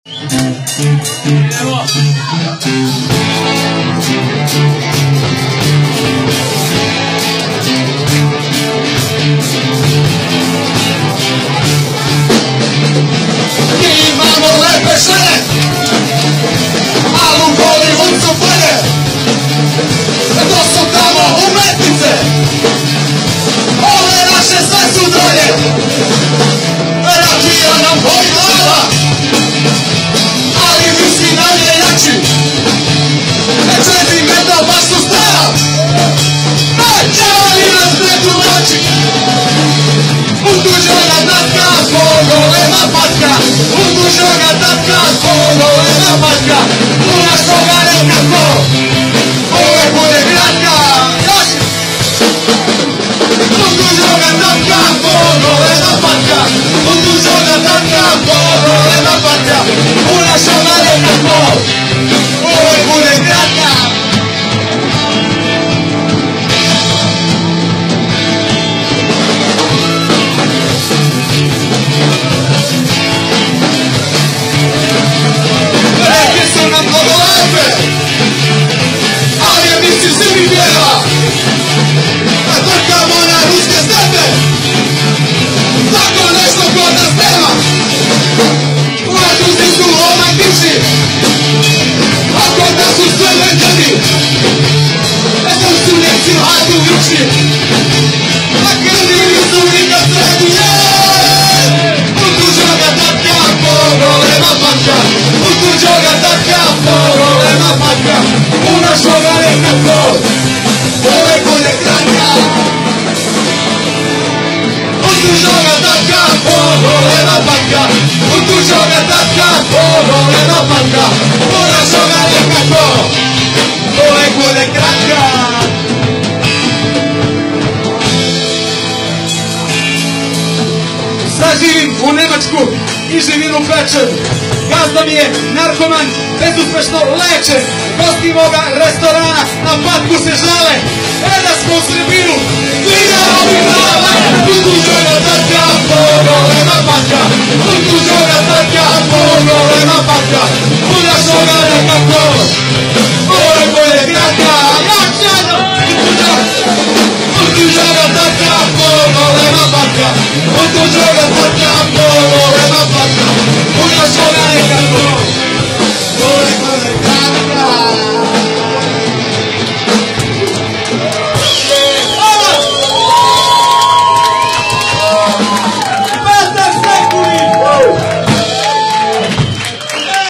U Nemačku i živim u Bečevu. Gazda mi je narkoman, bezuspešno lečen. Gosti moga restorana na patku se žale. Da smo u Srbiju, vidjela mi glava. Utužena tatka, pogolena patka. Utužena tatka,